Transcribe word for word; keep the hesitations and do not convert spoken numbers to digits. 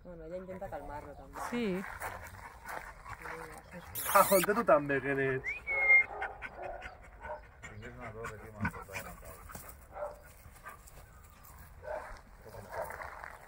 Bueno, ella intenta calmarlo también. Sí. Ah, conté tú també, que eres...